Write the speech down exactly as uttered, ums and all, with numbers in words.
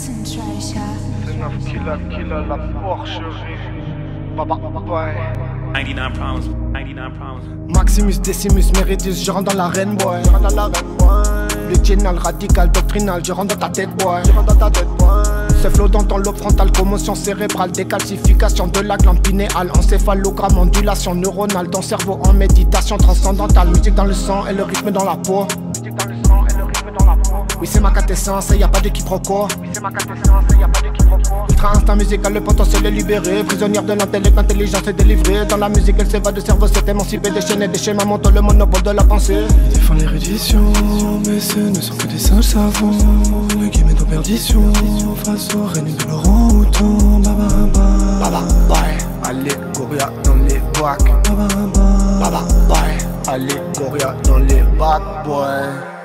concentration. C'est neuf killer, killer, la porcherie. Baba, ouais. ninety-nine problems, ninety-nine problems. Maximus, Decimus, Meridius, je rentre dans l'arène, boy. Je rentre dans l'arène, boy. Original, radical, doctrinal, je rentre dans ta tête, boy. Je rentre dans ta tête, boy. Ce flow dans ton lobe frontal, commotion cérébrale, décalcification de la glande pinéale, encéphalogramme, ondulation neuronale, ton cerveau en méditation transcendantale, musique dans le sang et le rythme dans la peau. Musique dans le sang et le rythme dans la peau. Oui, c'est ma quintessence et y a pas de quiproquo. Oui, c'est ma quintessence et y a pas de quiproquo. Ultra instinct musical, le potentiel est libéré. Prisonnière de l'intellect, l'intelligence est délivrée. Dans la musique, elle s'évade, le cerveau s'est émancipé. Déchaîné, des schémas mentaux, le monopole de la pensée. Ils défendent l'érudition, mais ce ne sont que des singes savants. Le game est en perdition, face au règne de Laurent Houton. Baba, Baba, bye. Allégoria dans les bacs. baba, Baba, bye. Allégoria dans les bacs, boy.